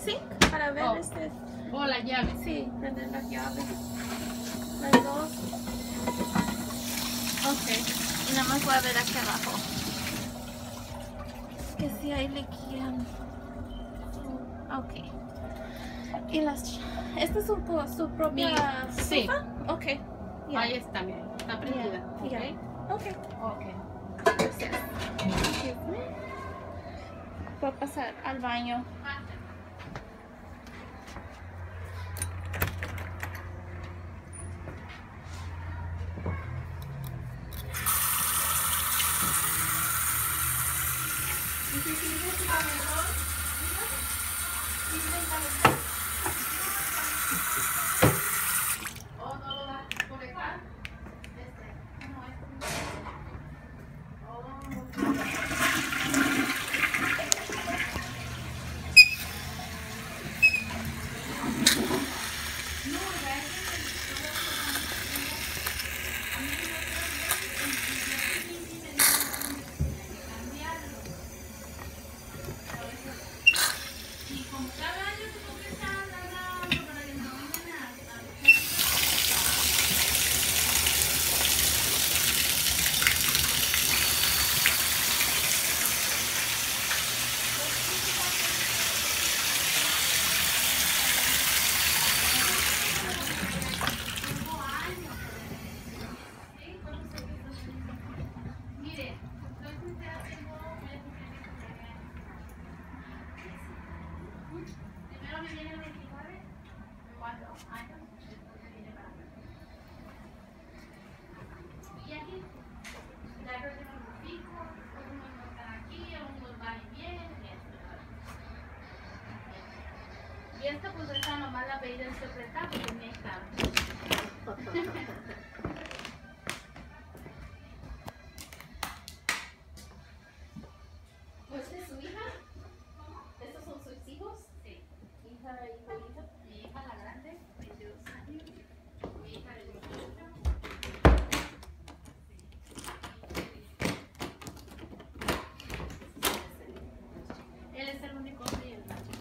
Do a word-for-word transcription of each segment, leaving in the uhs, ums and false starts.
sink para ver Oh. este. Oh, la llave. Sí, prender la llave. Las dos. Ok. Y nada más voy a ver aquí abajo. Que si hay líquido. Ok. Y las. ¿Esta es su, su propia Sí. estufa? Ok. Yeah. Ahí está, miren. Está prendida. Yeah. ¿Ok? Yeah. Ok. Ok. Excuse me. Voy a pasar al baño. ¿O no lo vas a conectar? Este. No, este. Primero me viene el veintinueve, cuatro años, después me viene para acá. Y aquí, ya creo que me lo fijo, unos no están aquí, unos van y vienen, y esto. Y esta pues esta nomás la pedí de interpretar porque me está. ¿Pues es su hija? ¿Estos son sus hijos? Sí. Hija, hijo, hija. Mi hija la grande, veintidós años. Mi hija de dieciocho. Él es el único hombre y el macho.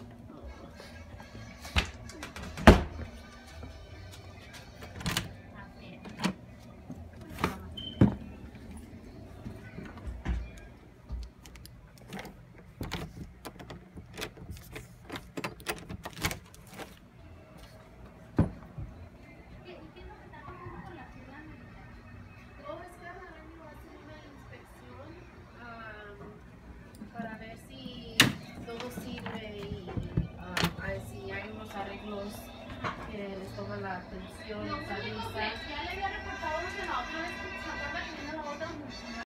Para ver si todo sirve y uh, a ver si hay unos arreglos que les toma la atención, les avisa. Ya le había reportado que la otra vez, ¿se acuerda que vino la otra?